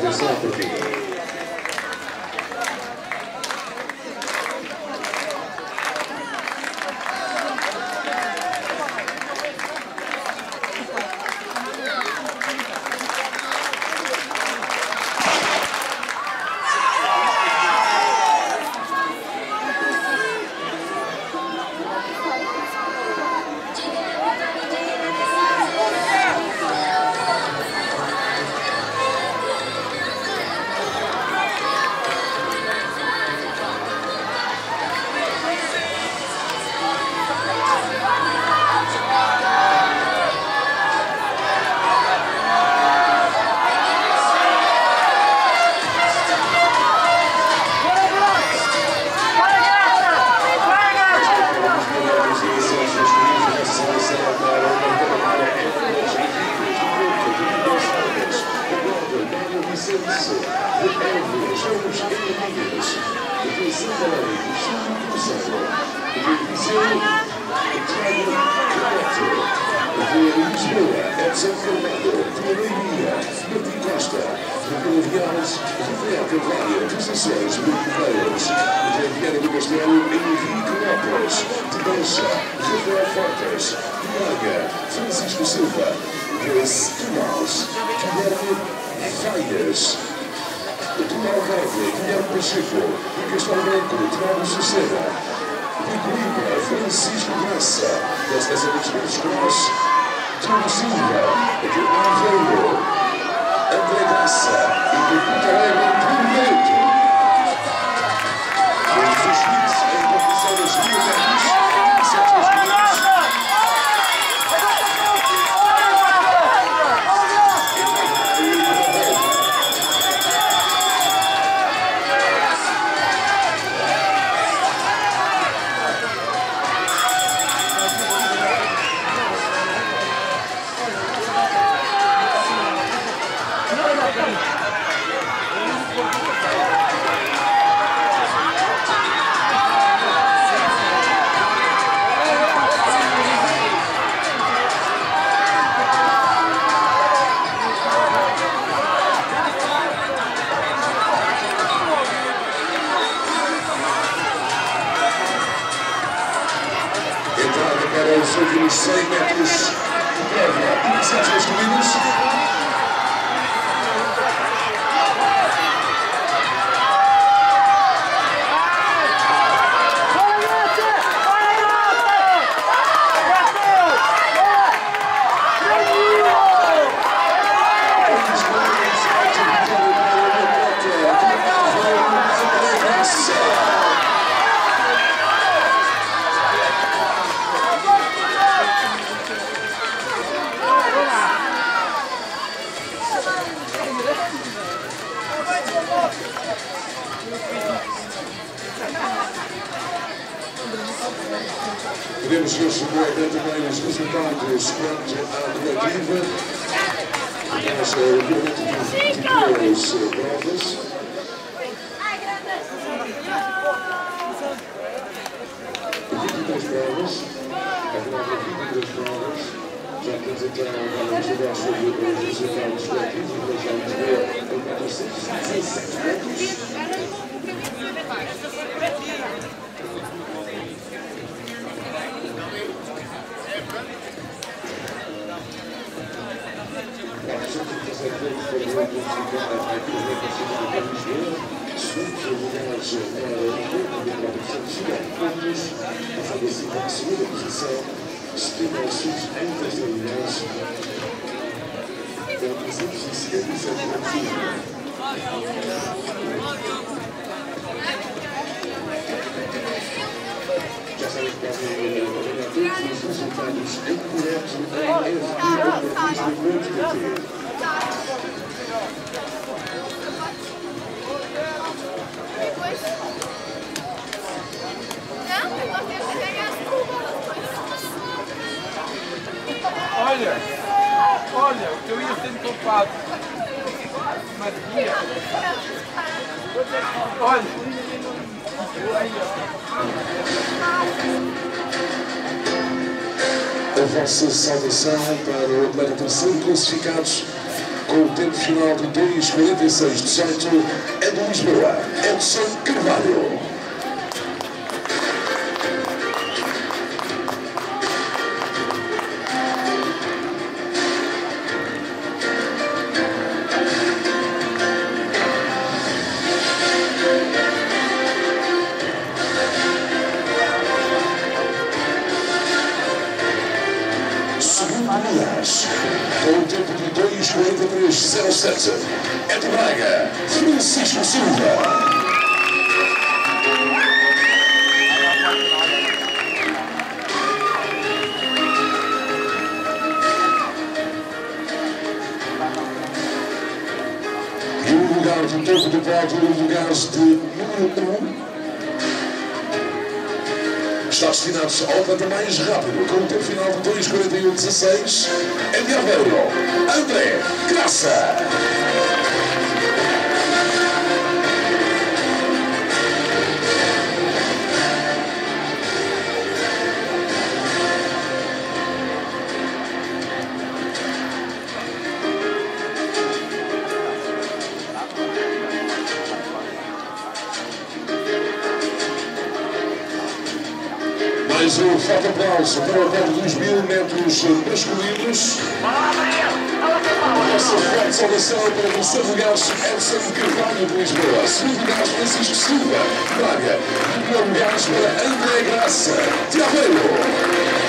Atenção por mim. Francisco Silva, Luiz Tomás, Guilherme Faias, Tomás Verde, Guilherme Pacheco, Castelo Branco, Tiago Suceda, Rico Lima, Francisco Graça, das Executivos Cross, Tiago Silva, Guilherme André Graça e de Porto Alegre, Primeiro. Os inscritos em competições militares, os últimos 100 metros de prova, 27 masculinos. Podemos receber também os resultados quanto à coletiva. Nós, obviamente, tivemos provas. Já temos então a estudar sobre os resultados coletivos. Nós vamos ver o 417 metros. A segunda posição, estima-se em terceiro lugar, com 357 metros. Já sabem que para todos os resultados em direto em fb.com.pt. Olha, o que eu ia sendo culpado. Mas guia. Olha. A vossa saudação para o atleta terceiro classificados com o tempo final de 2:46:18, é de Lisboa, Edson Carvalho. Com o tempo de 2:43:07, é de Braga, Francisco Silva. E o lugar do topo do pódio, o lugar de número 1. Está destinado ao atleta mais rápido, com o tempo final de 2:41:16, é de Aveiro, André Graça. Mais um forte aplauso para o recorde dos 1000 metros masculinos. Nossa forte saudação para o terceiro lugar, Edson Carvalho de Lisboa. Segundo lugar, Francisco Silva, Braga. E primeiro lugar para André Graça, de Aveiro.